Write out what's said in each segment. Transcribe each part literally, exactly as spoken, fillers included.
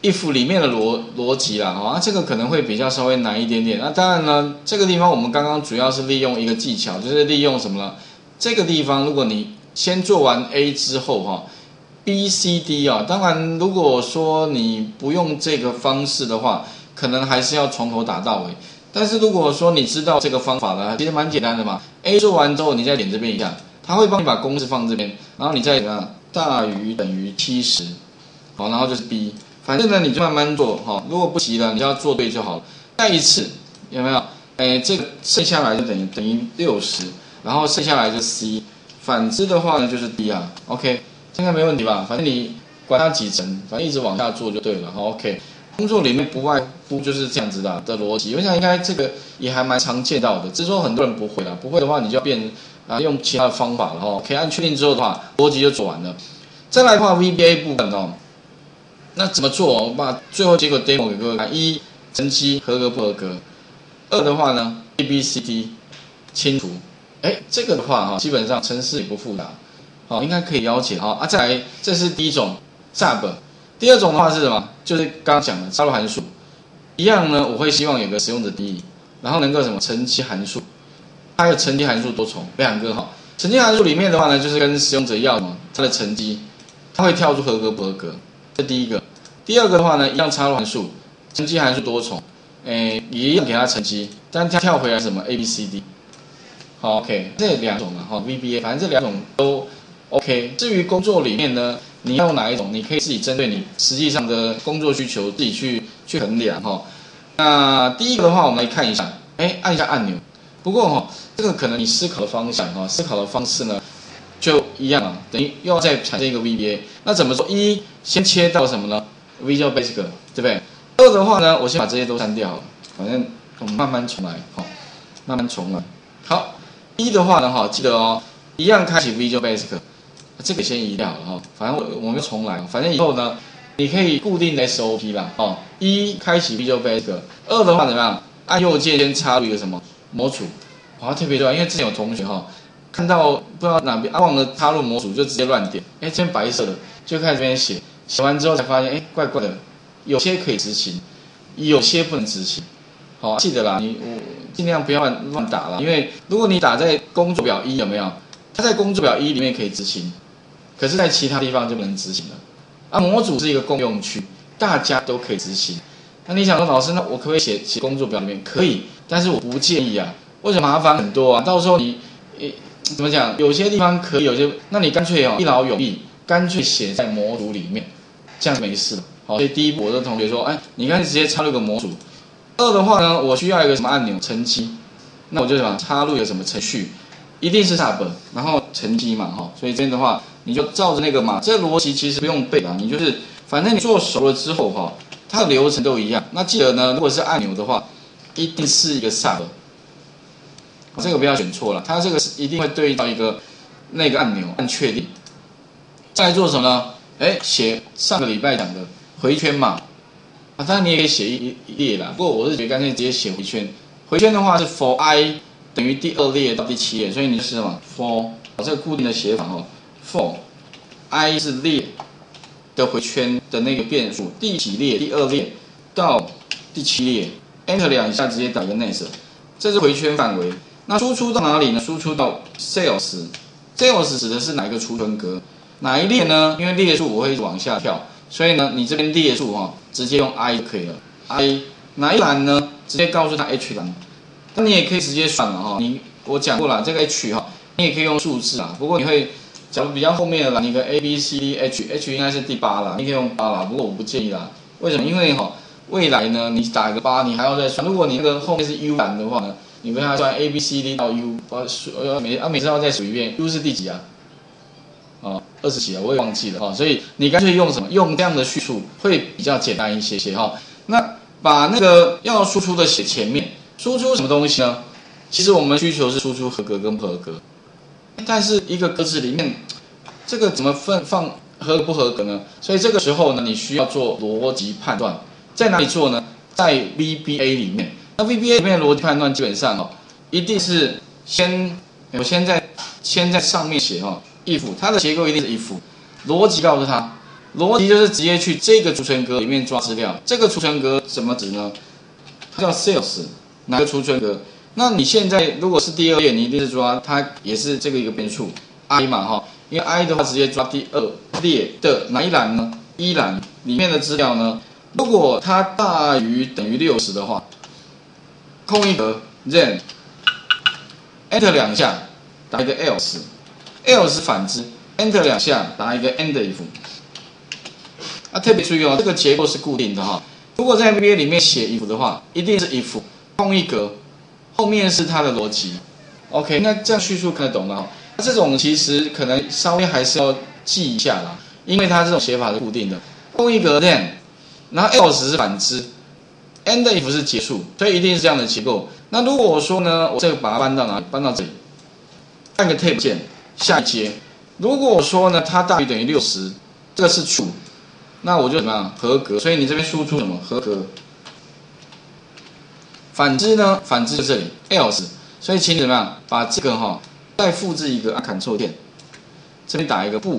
if 里面的逻逻辑啦，哈、哦，那这个可能会比较稍微难一点点。那当然呢，这个地方我们刚刚主要是利用一个技巧，就是利用什么呢？这个地方如果你先做完 A 之后，哈、哦、，B、C、D 啊，当然如果说你不用这个方式的话，可能还是要从头打到尾。但是如果说你知道这个方法呢，其实蛮简单的嘛。A 做完之后，你再点这边一下，它会帮你把公式放这边，然后你再怎样大于等于七十，好，然后就是 B。反正呢，你就慢慢做哈、哦。如果不急了，你就要做对就好了。再一次有没有？哎，这个剩下来就等于等于六十，然后剩下来就是 C。反之的话呢，就是 D 啊。OK， 这个没问题吧？反正你管它几层，反正一直往下做就对了。好 OK， 工作里面不外乎就是这样子的的逻辑。我想应该这个也还蛮常见到的，只是说很多人不会啦。不会的话，你就要变啊用其他的方法了哈。OK， 按确定之后的话，逻辑就做完了。再来的话 ，V B A 部分哦。那怎么做？我把最后结果 demo 给各位看：一、成绩合格不合格；二的话呢 ，A、B、C、D 清除。哎，这个的话哈，基本上程式也不复杂，好，应该可以了解哈。啊，再来，这是第一种 sub， 第二种的话是什么？就是刚刚讲的插入函数，一样呢，我会希望有个使用者定义，然后能够什么乘积函数，它有乘积函数多重，两个哈。乘积函数里面的话呢，就是跟使用者要什么，它的乘积，它会跳出合格不合格。这第一个，第二个的话呢，一样插入函数，乘积函数多重，诶，也一样给它乘积，但它跳回来什么 A、B、C、D， 好 ，OK， 这两种嘛，哈 ，V B A， 反正这两种都 OK。至于工作里面呢，你要用哪一种，你可以自己针对你实际上的工作需求自己去去衡量哈。那第一个的话，我们来看一下，哎，按一下按钮。不过哈，这个可能你思考的方向哈，思考的方式呢。就一样啊，等于又要再产生一个 V B A。那怎么说？一先切到什么呢 ？Visual Basic， 对不对？二的话呢，我先把这些都删掉了，反正我们慢慢重来，好、哦，慢慢重来。好，一的话呢，哈，记得哦，一样开启 Visual Basic， 这个先移掉了哈、哦，反正我我们重来，反正以后呢，你可以固定的 S O P 啦，哦，一开启 Visual Basic， 二的话怎么样？按右键先插入一个什么模组，好、哦，特别重要，因为之前有同学哈。哦看到不知道哪边啊，忘了插入模组就直接乱点，哎，这边白色的就开始这边写，写完之后才发现，哎，怪怪的，有些可以执行，有些不能执行。好、哦，记得啦，你我尽量不要乱乱打啦，因为如果你打在工作表一有没有？它在工作表一里面可以执行，可是在其他地方就不能执行了。啊，模组是一个共用区，大家都可以执行。那你想说，老师，那我可不可以写写工作表里面？可以，但是我不建议啊，为什么麻烦很多啊？到时候你，诶。怎么讲？有些地方可以，有些那你干脆哦一劳永逸，干脆写在模组里面，这样没事了。好，所以第一步我的同学说，哎，你干脆直接插入个模组。二的话呢，我需要一个什么按钮乘积，那我就想插入一个什么程序，一定是 sub， 然后乘积嘛，哈。所以这样的话，你就照着那个嘛，这个逻辑其实不用背啦，你就是反正你做熟了之后哈，它的流程都一样。那记得呢，如果是按钮的话，一定是一个 sub。这个不要选错了，它这个是一定会对应到一个那个按钮，按确定。再来做什么呢？哎，写上个礼拜讲的回圈嘛。啊，当然你也可以写一一列啦，不过我是觉得干脆直接写回圈。回圈的话是 for i 等于第二列到第七列，所以你是什么 for 这个固定的写法哦 ，for i 是列的回圈的那个变数，第几列第二列到第七列 ，enter 两下直接打一个 next， 这是回圈范围。那输出到哪里呢？输出到 sales，sales 指的是哪一个储存格？哪一列呢？因为列数我会往下跳，所以呢，你这边列数哈、哦，直接用 i 就可以了。i 哪一栏呢？直接告诉他 h 栏。那你也可以直接算了哈、哦。你我讲过了，这个 h 哈、哦，你也可以用数字啊。不过你会，假如比较后面的栏，你个 a b c d h，h 应该是第八啦，你可以用八啦。不过我不建议啦。为什么？因为哈、哦，未来呢，你打个八，你还要再算。如果你那个后面是 u 栏的话呢？你跟他算 A B C D 到 U， 呃每啊每次要再数一遍 ，U 是第几啊？哦，二十几啊，我也忘记了哈、哦。所以你干脆用什么？用这样的叙述会比较简单一些些哈、哦。那把那个要输出的写前面，输出什么东西呢？其实我们需求是输出合格跟不合格，但是一个格子里面，这个怎么分放合格不合格呢？所以这个时候呢，你需要做逻辑判断，在哪里做呢？在 V B A 里面。那 V B A 里面的逻辑判断基本上哦，一定是先我先在先在上面写哈、哦、if 它的结构一定是 if， 逻辑告诉他逻辑就是直接去这个储存格里面抓资料。这个储存格怎么指呢？它叫 sales 哪个储存格？那你现在如果是第二页，你一定是抓它也是这个一个变数 i 嘛哈，因为 i 的话直接抓第二列的哪一栏呢？一栏里面的资料呢？如果它大于等于六十的话，空一格 then enter 两下打一个 else，else 反之 enter 两下打一个 end if。啊，特别注意哦，这个结构是固定的哈。如果在 V B A 里面写 if 的话，一定是 if 空一格。后面是它的逻辑 ，OK， 那这样叙述看得懂了哈。那这种其实可能稍微还是要记一下啦，因为它这种写法是固定的。空一格 then， 然后 else 是反之 ，end if 是结束，所以一定是这样的结构。那如果我说呢，我这个把它搬到哪里？搬到这里，按个 tab 键，下一阶。如果我说呢，它大于等于六十，这个是 true， 那我就怎么样？合格。所以你这边输出什么？合格。反之呢？反之就这里 else， 所以请你怎么样把这个哈、哦、再复制一个按 Ctrl 键，这边打一个不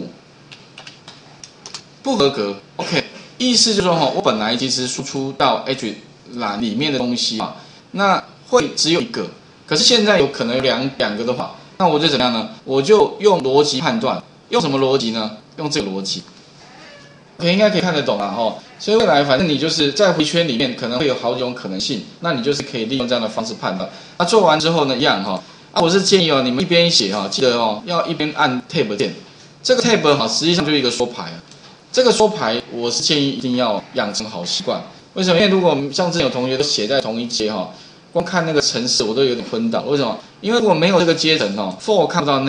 不合格 ，OK， 意思就是说哈、哦，我本来其实输出到 H 栏里面的东西啊，那会只有一个，可是现在有可能有两两个的话，那我就怎么样呢？我就用逻辑判断，用什么逻辑呢？用这个逻辑。OK， 应该可以看得懂了哈，所以未来反正你就是在回圈里面可能会有好几种可能性，那你就是可以利用这样的方式判断。那做完之后呢，一样哈，啊，我是建议哦，你们一边写哈，记得哦，要一边按 Tab 键。这个 Tab 哈，实际上就是一个缩排啊。这个缩排我是建议一定要养成好习惯。为什么？因为如果像之前有同学都写在同一阶哈，光看那个程式我都有点昏倒。为什么？因为如果没有这个阶层哦 ，for 看不到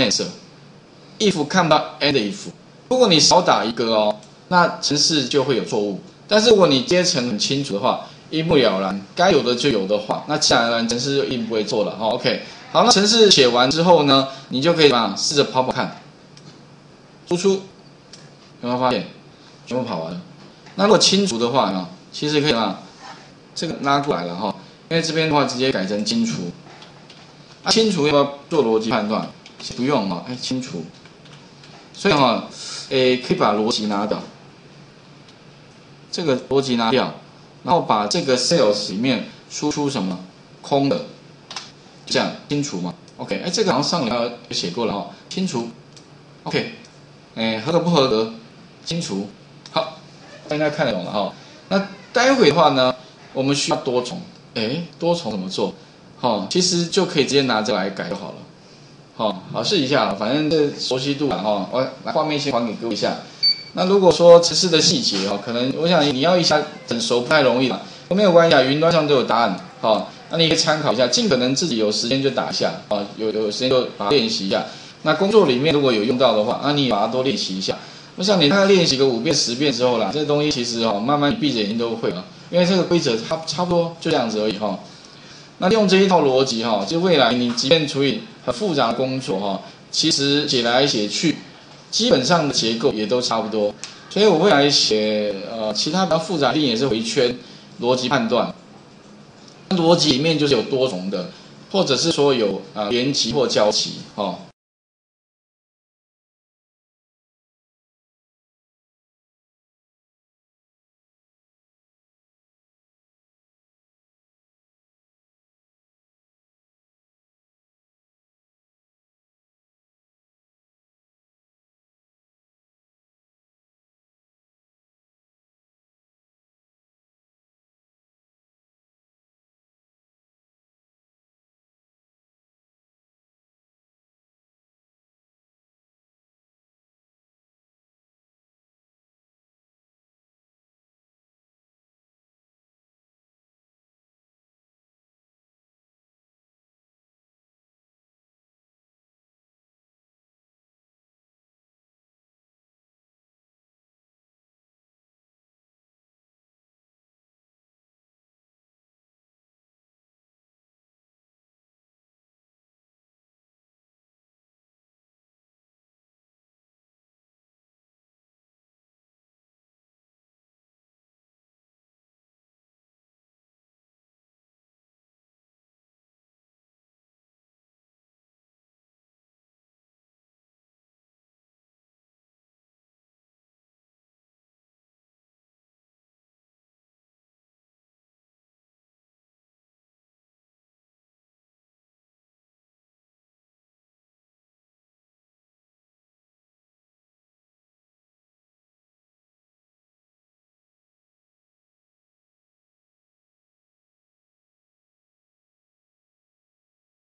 next，if 看不到 end if， 如果你少打一个哦。那程式就会有错误，但是如果你阶层很清楚的话，一目了然，该有的就有的话，那自然而然程式就一定不会错了。好 ，OK， 好，那程式写完之后呢，你就可以把试着跑跑看，输出有没有发现全部跑完了？那如果清除的话呢，其实可以把这个拉过来了哈，因为这边的话直接改成清除。啊，清除要不要做逻辑判断？不用哈，哎，清除。所以哈，诶，可以把逻辑拿掉，这个逻辑拿掉，然后把这个 sales 里面输出什么空的，这样清除嘛 ，OK， 哎，这个好像上礼拜有写过了哈，清除 ，OK， 哎，合格不合格？清除，好，应该看得懂了哈。那待会的话呢，我们需要多重，哎，多重怎么做？好，其实就可以直接拿这个来改就好了。好，好试一下，反正这熟悉度啊，哈，我来画面先还给各位一下。那如果说程式的细节哦，可能我想你要一下整熟不太容易啦，没有关系啊，云端上都有答案，好，那你可以参考一下，尽可能自己有时间就打一下，啊，有有时间就把它练习一下。那工作里面如果有用到的话，那你也把它多练习一下。我想你大概练习个五遍十遍之后啦，这东西其实哦，慢慢闭着眼睛都会了，因为这个规则差差不多就这样子而已哈。那用这一套逻辑哈，就未来你即便处理很复杂的工作哈，其实写来写去，基本上的结构也都差不多。所以我未来写呃其他比较复杂的也是回圈逻辑判断，逻辑里面就是有多重的，或者是说有呃连级或交集哈。